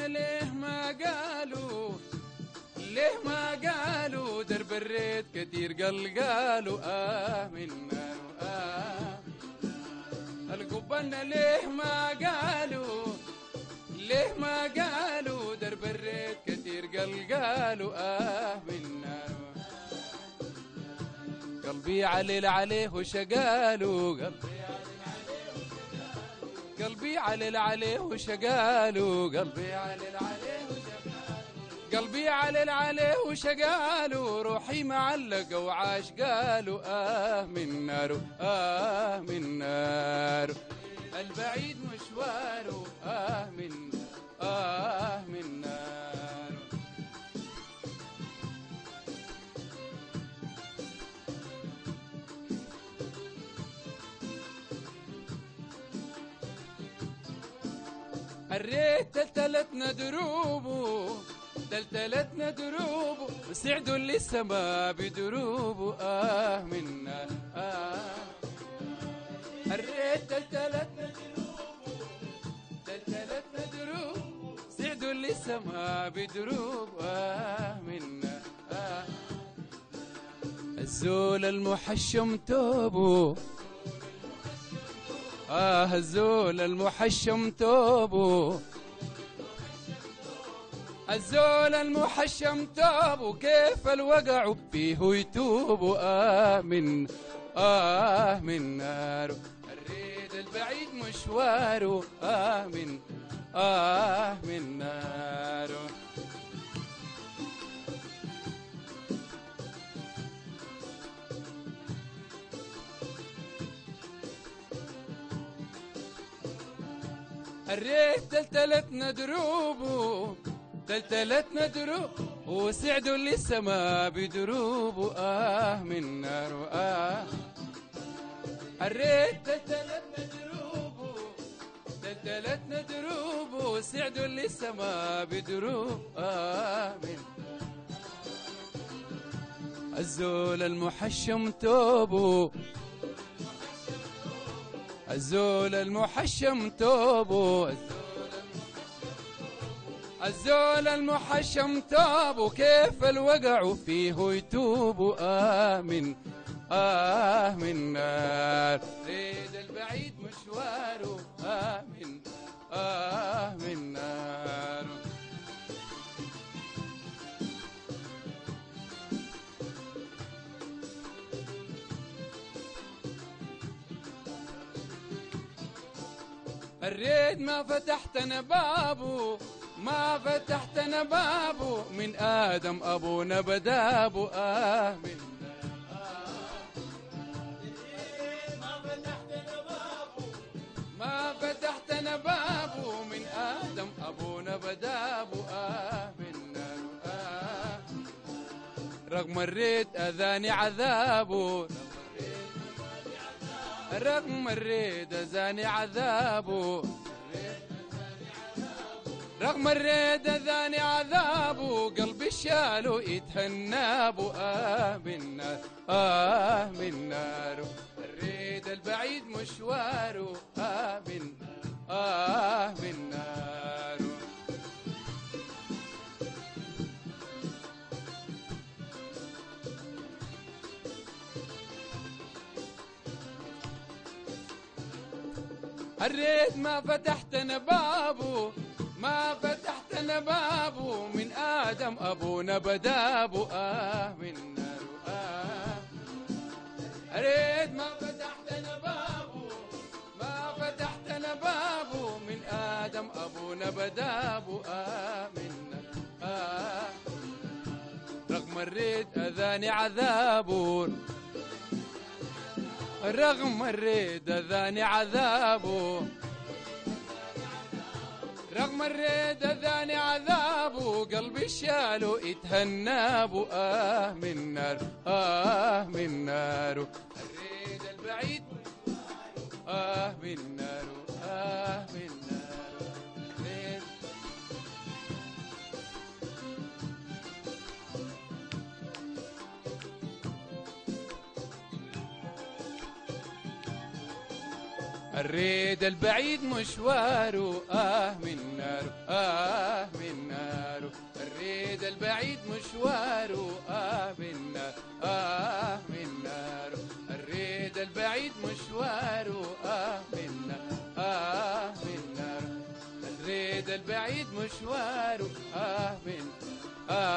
ليه ما قالوا درب الريت كتير قالوا من نار القبنا ليه ما قالوا درب الريت كتير قالوا من نار قلبي عليه وشقالوا قلبي عليه وشقالوا قلبي عليه وشقالوا روحي معلقة وعاش قالوا من نار من نار البعيد مشواره من نار الريت تلتلتنا دروبه وسعدوا للسما بدروبه من نار الريت تلتلتنا دروبه سعدوا للسما بدروبه من نار الزول المحشم توبه الزول المحشم توبه الزول المحشم توبوا كيف الوقعوا فيه يتوبوا من نار الريد البعيد مشواره من نار الريد تلتلتنا دروبه وسعدوا للسما بدروبه من نار الريت تلتلتنا دروبه وسعدوا للسما بدروبه من الزول المحشم توبه الزول المحشم توبه الزول المحشم توبوا كيف الوقعوا فيه يتوبوا من نار ريد البعيد مشواره من نار الريد ما فتحتنا بابه من آدم أبونا بدابه من ما فتحتنا بابه من آدم أبونا بدابه من نار رغم الريد أذاني عذابه رغم الريد أذاني عذابه رغم الريد ذاني عذابه قلبي شالو يتهنابو من نار من نار الريد البعيد مشواره من نار الريد ما فتحتنا بابه من آدم أبونا بدابه من نار الريد ما فتحتنا بابه من آدم أبونا بدابه من نار رغم الريد أذاني عذابه رغم الريد أذاني عذابه رغم الريد أذاني عذابه قلبي شالو يتهنابو من نار من نار الريد البعيد من نار من نار الريد الريد البعيد مشواره من نار من ناره، الريد البعيد مشواره من نار، من ناره، الريد البعيد مشواره من نار، من ناره، الريد البعيد مشواره من